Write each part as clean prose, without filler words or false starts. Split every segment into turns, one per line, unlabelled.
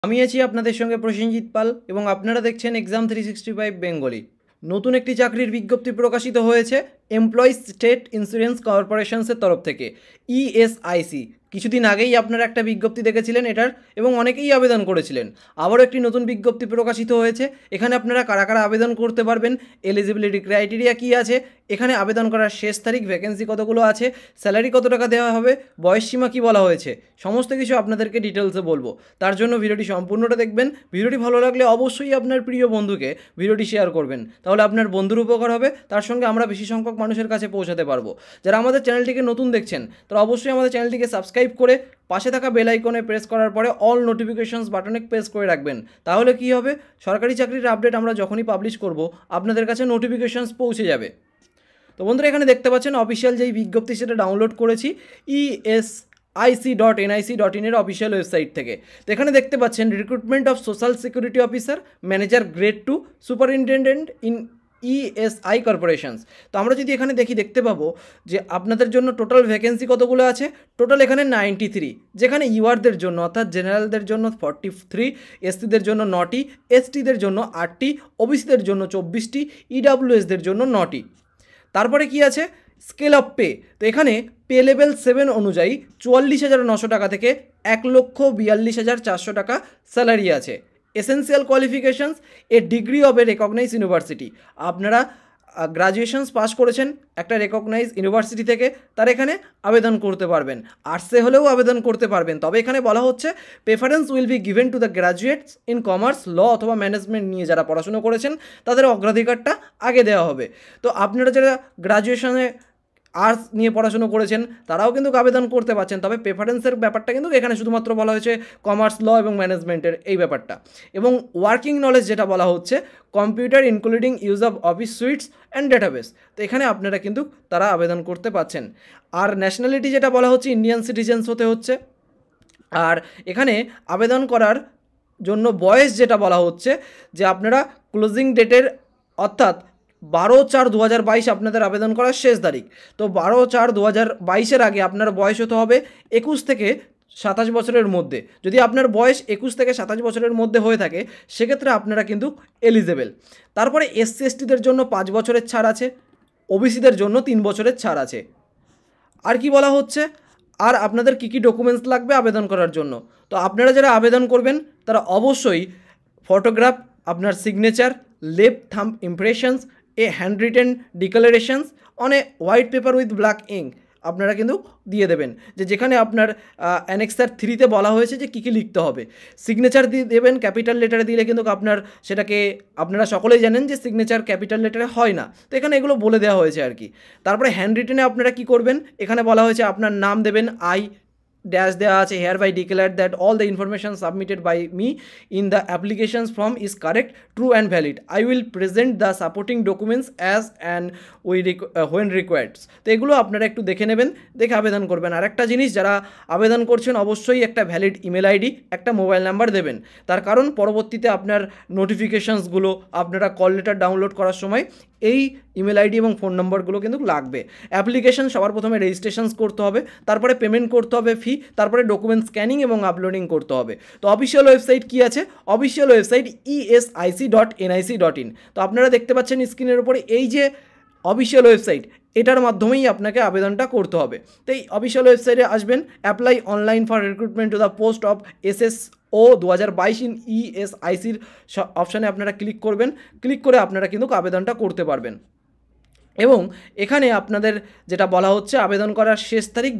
আমি আছি আপনাদের সঙ্গে প্রসেনজিৎ পাল এবং আপনারা দেখছেন এক্সাম 365 বেঙ্গলি। নতুন একটি চাকরির বিজ্ঞপ্তি প্রকাশিত হয়েছে এমপ্লয়িজ স্টেট ইন্স্যুরেন্স কর্পোরেশনসের তরফ থেকে, ESIC। কিছুদিন আগেই আপনারা একটা বিজ্ঞপ্তি দেখেছিলেন এটার, এবং অনেকেই আবেদন করেছিলেন। আবারও একটি নতুন বিজ্ঞপ্তি প্রকাশিত হয়েছে। এখানে আপনারা কারা কারা আবেদন করতে পারবেন, এলিজিবিলিটি ক্রাইটেরিয়া কী আছে, এখানে আবেদন করার শেষ তারিখ, ভ্যাকেন্সি কতগুলো আছে, স্যালারি কত টাকা দেওয়া হবে, বয়সসীমা কী বলা হয়েছে, সমস্ত কিছু আপনাদেরকে ডিটেলসে বলবো। তার জন্য ভিডিওটি সম্পূর্ণটা দেখবেন। ভিডিওটি ভালো লাগলে অবশ্যই আপনার প্রিয় বন্ধুকে ভিডিওটি শেয়ার করবেন, তাহলে আপনার বন্ধুর উপকার হবে, তার সঙ্গে আমরা বেশি সংখ্যক মানুষের কাছে পৌঁছাতে পারবো। যারা আমাদের চ্যানেলটিকে নতুন দেখছেন তারা অবশ্যই আমাদের চ্যানেলটিকে সাবস্ক্রাইব করে পাশে থাকা বেল আইকনে প্রেস করার পরে অল নোটিফিকেশনস বাটনে প্রেস করে রাখবেন। তাহলে কি হবে, সরকারি চাকরির আপডেট আমরা যখনই পাবলিশ করব আপনাদের কাছে নোটিফিকেশনস পৌঁছে যাবে। তো বন্ধুরা, এখানে দেখতে পাচ্ছেন অফিসিয়াল যেই বিজ্ঞপ্তি সেটা ডাউনলোড করেছি ESIC.NIC.in এর অফিসিয়াল ওয়েবসাইট থেকে। তো এখানে দেখতে পাচ্ছেন recruitment of social security officer, manager grade 2, superintendent in ESI corporations. তো আমরা যদি এখানে দেখতে পাবো যে আপনাদের জন্য টোটাল ভ্যাকেন্সি কতগুলো আছে। টোটাল এখানে 93, যেখানে ইউআরদের জন্য অর্থাৎ জেনারেলদের জন্য 43, এসসিদের জন্য 9টি, এসটিদের জন্য 8টি, ওবিসিদের জন্য 24টি, ইডাব্লিউএসদের জন্য 9টি। তারপরে কি আছে, স্কেল অফ পে। তো এখানে পে লেভেল 7 অনুযায়ী 44,900 টাকা থেকে 1,42,400 টাকা স্যালারি আছে। Essential qualifications, a degree of a recognise university. আপনারা গ্রাজুয়েশনস পাস করেছেন একটা রেকগনাইজ ইউনিভার্সিটি থেকে, তার এখানে আবেদন করতে পারবেন। আর্টসে হলেও আবেদন করতে পারবেন, তবে এখানে বলা হচ্ছে preference will be given to the graduates in commerce, law অথবা ম্যানেজমেন্ট নিয়ে যারা পড়াশুনো করেছেন তাদের অগ্রাধিকারটা আগে দেওয়া হবে। তো আপনারা যারা গ্রাজুয়েশনে আর্টস নিয়ে পড়াশুনো করেছেন তারাও কিন্তু আবেদন করতে পারছেন, তবে প্রেফারেন্সের ব্যাপারটা কিন্তু এখানে শুধুমাত্র বলা হয়েছে কমার্স, ল এবং ম্যানেজমেন্টের এই ব্যাপারটা। এবং ওয়ার্কিং নলেজ যেটা বলা হচ্ছে computer including use of office suites and database. তো এখানে আপনারা কিন্তু তারা আবেদন করতে পারছেন। আর ন্যাশনালিটি যেটা বলা হচ্ছে ইন্ডিয়ান সিটিজেন্স হতে হচ্ছে। আর এখানে আবেদন করার জন্য বয়স যেটা বলা হচ্ছে যে আপনারা ক্লোজিং ডেটের অর্থাৎ 12/4/2022 আপনাদের আবেদন করার শেষ তারিখ। তো 12/4/2022 আগে আপনার বয়স হতে হবে 21 থেকে 27 বছরের মধ্যে। যদি আপনার বয়স 21 থেকে 27 বছরের মধ্যে হয়ে থাকে সেক্ষেত্রে আপনারা কিন্তু এলিজেবল। তারপরে এসসি এসটিদের জন্য 5 বছরের ছাড় আছে, ওবিসিদের জন্য 3 বছরের ছাড় আছে। আর কি বলা হচ্ছে, আর আপনাদের কী কী ডকুমেন্টস লাগবে আবেদন করার জন্য। তো আপনারা যারা আবেদন করবেন তারা অবশ্যই ফটোগ্রাফ, আপনার signature, left thumb impressions, a hand written declarations on a white paper with black ink আপনারা কিন্তু দিয়ে দেবেন, যেখানে আপনার অ্যানেক্সার 3-তে বলা হয়েছে যে কী কী লিখতে হবে। সিগনেচার দিয়ে দেবেন, ক্যাপিটাল লেটারে দিলে কিন্তু আপনার সেটাকে আপনারা সকলেই জানেন যে সিগনেচার ক্যাপিটাল লেটারে হয় না, তো এখানে এগুলো বলে দেওয়া হয়েছে আর কি। তারপরে হ্যান্ড রিটেনে আপনারা কী করবেন, এখানে বলা হয়েছে আপনার নাম দেবেন, ড্যাশ দেওয়া আছে, hereby declare that all the information submitted by me in the applications form is correct, true and valid. I will present the supporting documents as and when required. তো এগুলো আপনারা একটু দেখে নেবেন, দেখে আবেদন করবেন। আর একটা জিনিস, যারা আবেদন করছেন অবশ্যই একটা ভ্যালিড ইমেল আইডি, একটা মোবাইল নাম্বার দেবেন। তার কারণ পরবর্তীতে আপনার নোটিফিকেশানসগুলো আপনারা কল লেটার ডাউনলোড করার সময় এই ইমেল আইডি এবং ফোন নম্বরগুলো কিন্তু লাগবে। অ্যাপ্লিকেশন সবার প্রথমে রেজিস্ট্রেশনস করতে হবে, তারপরে পেমেন্ট করতে হবে ফি, তারপরে ডকুমেন্ট স্ক্যানিং এবং আপলোডিং করতে হবে। তো অফিসিয়াল ওয়েবসাইট কী আছে, অফিসিয়াল ওয়েবসাইট ESIC.NIC.in। তো আপনারা দেখতে পাচ্ছেন স্ক্রিনের উপরে এই যে অফিসিয়াল ওয়েবসাইট, এটার মাধ্যমেই আপনাকে আবেদনটা করতে হবে। তো এই অফিসিয়াল ওয়েবসাইটে আসবেন, apply online for recruitment to the post of SSO 2022 in ESICর অপশানে আপনারা ক্লিক করবেন। ক্লিক করে আপনারা কিন্তু আবেদনটা করতে পারবেন। এবং এখানে আপনাদের যেটা বলা হচ্ছে আবেদন করার শেষ তারিখ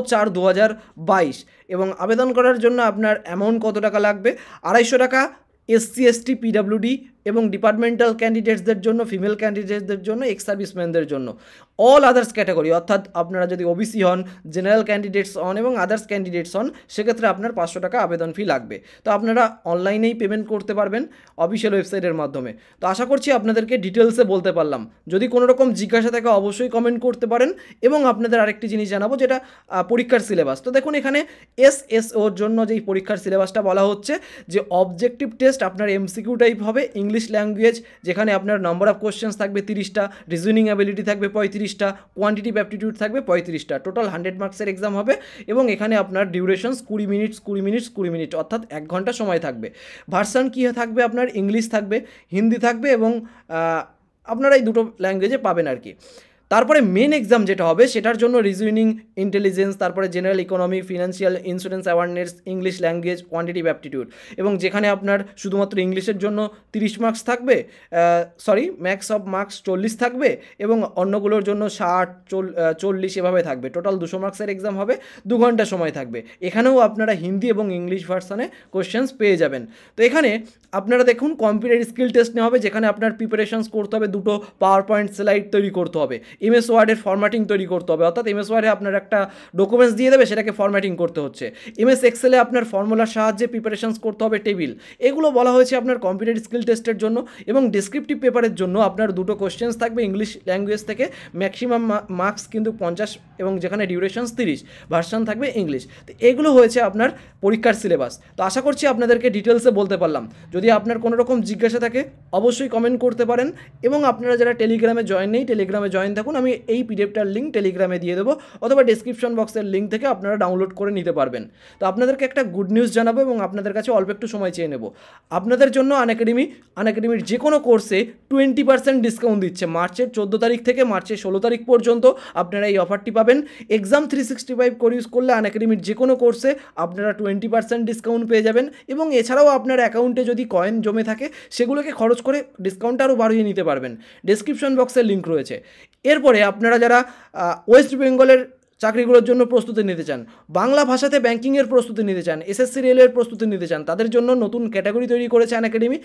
12/4/2022, এবং আবেদন করার জন্য আপনার অ্যামাউন্ট কত টাকা লাগবে, 250 টাকা SC ST PWD এবং ডিপার্টমেন্টাল ক্যান্ডিডেটসদের জন্য, ফিমেল ক্যান্ডিডেটসদের জন্য, এক্স সার্ভিসম্যানদের জন্য। অল আদার্স ক্যাটাগরি অর্থাৎ আপনারা যদি ওবিসি হন, জেনারেল ক্যান্ডিডেটস হন এবং আদার্স ক্যান্ডিডেটস হন সেক্ষেত্রে আপনার 500 টাকা আবেদন ফি লাগবে। তো আপনারা অনলাইনেই পেমেন্ট করতে পারবেন অফিসিয়াল ওয়েবসাইটের মাধ্যমে। তো আশা করছি আপনাদেরকে ডিটেলসে বলতে পারলাম। যদি কোনো রকম জিজ্ঞাসা থাকে অবশ্যই কমেন্ট করতে পারেন। এবং আপনাদের আরেকটি জিনিস জানাবো, যেটা পরীক্ষার সিলেবাস। তো দেখুন এখানে SSOর জন্য যেই পরীক্ষার সিলেবাসটা বলা হচ্ছে যে অবজেক্টিভ টেস্ট আপনার MCQ টাইপ হবে, ইংলিশ ল্যাঙ্গুয়েজ, যেখানে আপনার নাম্বার অফ কোশ্চেন্স থাকবে 30টা, রিজনিং অ্যাবিলিটি থাকবে 35টা, কোয়ান্টিটিভ অ্যাপটিটিউড থাকবে 35টা, টোটাল 100 মার্কসের এক্সাম হবে। এবং এখানে আপনার ডিউরেশনস 20 মিনিট অর্থাৎ 1 ঘন্টা সময় থাকবে। ভার্সন কী থাকবে আপনার, ইংলিশ থাকবে, হিন্দি থাকবে এবং আপনারা এই দুটো ল্যাঙ্গুয়েজে পাবেন আর কি। তারপরে মেন এক্সাম যেটা হবে সেটার জন্য রিজনিং, ইন্টেলিজেন্স, তারপরে general economy, financial, insurance awareness, English language, quantitative aptitude, এবং যেখানে আপনার শুধুমাত্র ইংলিশের জন্য 30 মার্কস থাকবে, ম্যাক্স অফ মার্কস 40 থাকবে, এবং অন্যগুলোর জন্য 60, 40 এভাবে থাকবে। টোটাল 200 মার্কসের এক্সাম হবে, 2 ঘন্টা সময় থাকবে। এখানেও আপনারা হিন্দি এবং ইংলিশ ভার্সানে কোশ্চেন্স পেয়ে যাবেন। তো এখানে আপনারা দেখুন কম্পিউটার স্কিল টেস্ট নেওয়া হবে, যেখানে আপনার প্রিপারেশনস করতে হবে, দুটো পাওয়ার পয়েন্ট স্লাইড তৈরি করতে হবে, এমএস ওয়ার্ডের ফরম্যাটিং তৈরি করতে হবে, অর্থাৎ এমএস ওয়ার্ডে আপনার একটা ডকুমেন্টস দিয়ে দেবে, সেটাকে ফরম্যাটিং করতে হচ্ছে। এমএস এক্সেলে আপনার ফর্মুলার সাহায্যে প্রিপারেশনস করতে হবে টেবিল। এগুলো বলা হয়েছে আপনার কম্পিউটার স্কিল টেস্টের জন্য। এবং ডেসক্রিপটিভ পেপারের জন্য আপনার দুটো কোশ্চেন্স থাকবে ইংলিশ ল্যাঙ্গুয়েজ থেকে, ম্যাক্সিমাম মার্কস কিন্তু 50 এবং যেখানে ডিউরেশনস 30, ভার্সন থাকবে ইংলিশ। তো এগুলো হয়েছে আপনার পরীক্ষার সিলেবাস। তো আশা করছি আপনাদেরকে ডিটেলসে বলতে পারলাম। যদি আপনার কোনো রকম জিজ্ঞাসা থাকে অবশ্যই কমেন্ট করতে পারেন, এবং আপনারা যারা টেলিগ্রামে জয়েন নেই টেলিগ্রামে জয়েন থাকুন, আমি এই পিডিএফটার লিঙ্ক টেলিগ্রামে দিয়ে দেবো, অথবা ডেসক্রিপশন বক্সের লিঙ্ক থেকে আপনারা ডাউনলোড করে নিতে পারবেন। তো আপনাদেরকে একটা গুড নিউজ জানাবো এবং আপনাদের কাছে অল্প একটু সময় চেয়ে নেব। আপনাদের জন্য আনএকাডেমির যে কোনো কোর্সে 20% ডিসকাউন্ট দিচ্ছে। মার্চের 14 তারিখ থেকে মার্চের 16 তারিখ পর্যন্ত আপনারা এই অফারটি পাবেন। এক্সাম 365 কোড ইউজ করলে আনএকাডেমির যে কোনো কোর্সে আপনারা 20% ডিসকাউন্ট পেয়ে যাবেন। এবং এছাড়াও আপনার অ্যাকাউন্টে যদি কয়েন জমে থাকে সেগুলোকে খরচ করে ডিসকাউন্ট আরও বাড়িয়ে নিতে পারবেন। ডেসক্রিপশন বক্সের লিঙ্ক রয়েছে। এরপরে আপনারা যারা ওয়েস্ট বেঙ্গলের চাকরিগুলোর জন্য প্রস্তুতি নিতে চান, বাংলা ভাষাতে ব্যাঙ্কিংয়ের প্রস্তুতি নিতে চান, এসএসসি রেলের প্রস্তুতি নিতে চান, তাদের জন্য নতুন ক্যাটাগরি তৈরি করেছে আনএকাডেমি।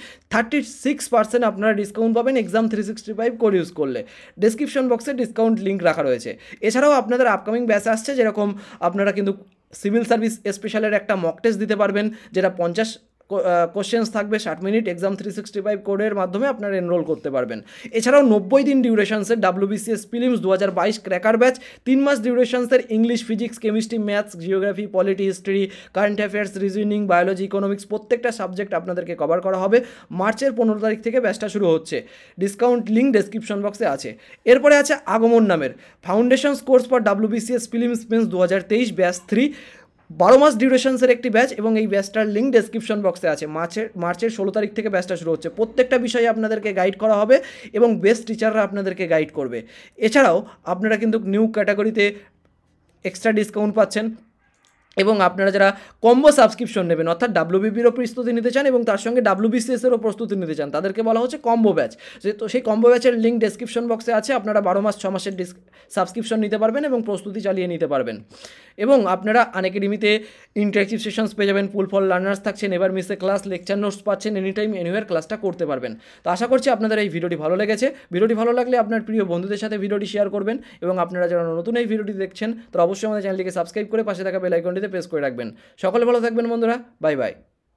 36% আপনারা ডিসকাউন্ট পাবেন এক্সাম 365 কোড ইউজ করলে। ডেসক্রিপশন বক্সে ডিসকাউন্ট লিঙ্ক রাখা রয়েছে। এছাড়াও আপনাদের আপকামিং ব্যাচ আসছে, যেরকম আপনারা কিন্তু সিভিল সার্ভিস স্পেশালের একটা মক টেস্ট দিতে পারবেন, যেটা 50 কোশ্চেন্স থাকবে, 60 মিনিট, এক্সাম 365 কোডের মাধ্যমে আপনারা এনরোল করতে পারবেন। এছাড়াও 90 দিন ডিউরেশনসের wbcs প্রিলিমস 2022 ক্র্যাকার ব্যাচ, 3 মাস ডিউরেশনসের English, physics, chemistry, maths, geography, polity, history, current affairs, reasoning, biology, economics, প্রত্যেকটা সাবজেক্ট আপনাদেরকে কভার করা হবে। মার্চের 15 তারিখ থেকে ব্যাচটা শুরু হচ্ছে। ডিসকাউন্ট লিঙ্ক ডেসক্রিপশন বক্সে আছে। এরপরে আছে আগমন নামের foundations course for wbcs prelims mains 2023 batch 3, 12 মাস ডিউরেশনসের একটি ব্যাচ, এবং এই ব্যাচটার লিঙ্ক ডেসক্রিপশন বক্সে আছে। মার্চের 16 তারিখ থেকে ব্যাচটা শুরু হচ্ছে। প্রত্যেকটা বিষয়ে আপনাদেরকে গাইড করা হবে এবং বেস্ট টিচাররা আপনাদেরকে গাইড করবে। এছাড়াও আপনারা কিন্তু নিউ ক্যাটাগরিতে এক্সট্রা ডিসকাউন্ট পাচ্ছেন। এবং আপনারা যারা কম্বো সাবস্ক্রিপশন নেবেন, অর্থাৎ WBPরও প্রস্তুতি নিতে চান এবং তার সঙ্গে WBCSেরও প্রস্তুতি নিতে চান, তাদেরকে বলা হচ্ছে কম্বো ব্যাচ। তো সেই কম্বো ব্যাচের লিঙ্ক ডেসক্রিপশন বক্সে আছে। আপনারা 12 মাস 6 মাসের সাবস্ক্রিপশন নিতে পারবেন এবং প্রস্তুতি চালিয়ে নিতে পারবেন। এবং আপনারা আনএকাডেমিতে ইন্টারেক্টিভ সেশনস পেয়ে যাবেন, পুল ফর লার্নার্স থাকছে, never miss a class, lecture notes পাচ্ছেন, এনি টাইম এনিওয়ার ক্লাসটা করতে পারবেন। তো আশা করছি আপনাদের এই ভিডিওটি ভালো লেগেছে। ভিডিওটি ভালো লাগলে আপনার প্রিয় বন্ধুদের সাথে ভিডিওটি শেয়ার করবেন, এবং আপনারা যারা নতুন এই ভিডিওটি দেখছেন তারা অবশ্যই আমাদের চ্যানেলটিকে সাবস্ক্রাইব করে পাশে থাকা বেল আইকনটিতে প্রেস করে রাখবেন। সকলে ভালো থাকবেন বন্ধুরা, বাই বাই।